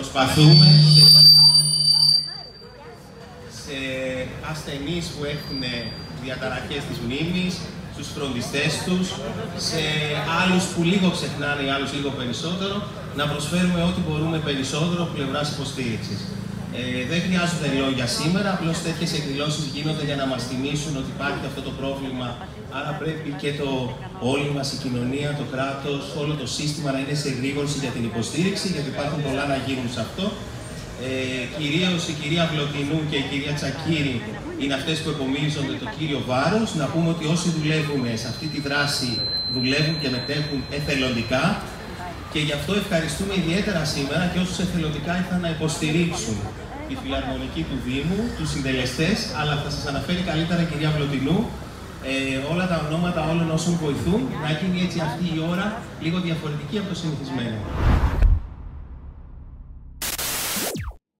Προσπαθούμε σε ασθενείς που έχουν διαταραχές της μνήμης, στους φροντιστές τους, σε άλλους που λίγο ξεχνάνε ή άλλους λίγο περισσότερο, να προσφέρουμε ό,τι μπορούμε περισσότερο από πλευράς υποστήριξης. Δεν χρειάζονται λόγια σήμερα, απλώς τέτοιες εκδηλώσεις γίνονται για να μας θυμίσουν ότι υπάρχει αυτό το πρόβλημα, άρα πρέπει και όλη μας η κοινωνία, το κράτος, όλο το σύστημα να είναι σε εγρήγορση για την υποστήριξη, γιατί υπάρχουν πολλά να γίνουν σε αυτό. Κυρίως η κυρία Βλωτινού και η κυρία Τσακύρη είναι αυτές που επομίζονται το κύριο βάρος. Να πούμε ότι όσοι δουλεύουν σε αυτή τη δράση δουλεύουν και μετέχουν εθελοντικά και γι' αυτό ευχαριστούμε ιδιαίτερα σήμερα και όσους εθελοντικά ήρθαν να υποστηρίξουν τη Φιλαρμονική του Δήμου, τους συντελεστές, αλλά θα σας αναφέρει καλύτερα η κυρία Βλωτινού όλα τα ονόματα όλων όσων βοηθούν, να γίνει έτσι αυτή η ώρα λίγο διαφορετική από το συνηθισμένο.